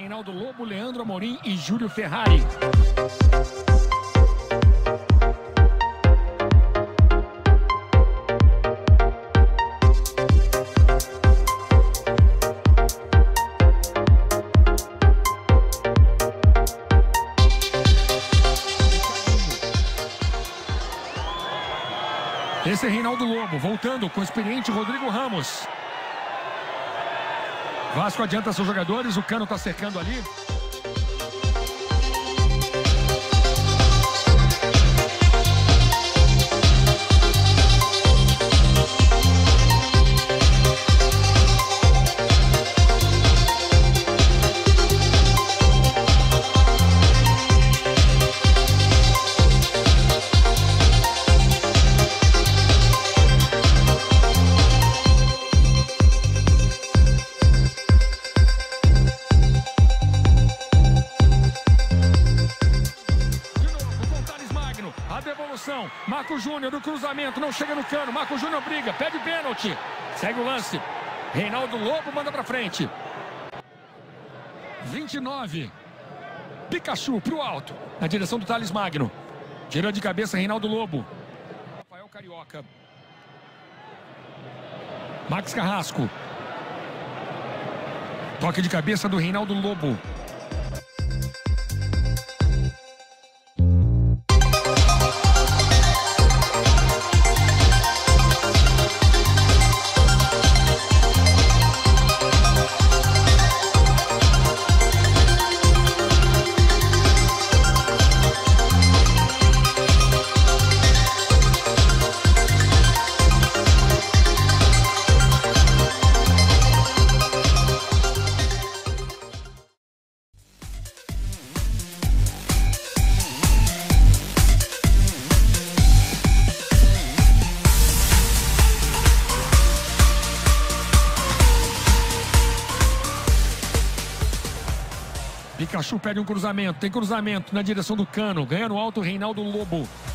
Reinaldo Lobo, Leandro Amorim e Júlio Ferrari. Esse é Reinaldo Lobo, voltando com o experiente Rodrigo Ramos. Vasco adianta seus jogadores, o Cano está cercando ali. A devolução, Marco Júnior do cruzamento, não chega no Cano, Marco Júnior briga, pede pênalti, segue o lance, Reinaldo Lobo manda pra frente. 29, Pikachu pro alto, na direção do Thales Magno, tira de cabeça Reinaldo Lobo, Rafael Carioca, Max Carrasco, toque de cabeça do Reinaldo Lobo. Pikachu pede um cruzamento, tem cruzamento na direção do Cano, ganha no alto Reinaldo Lobo.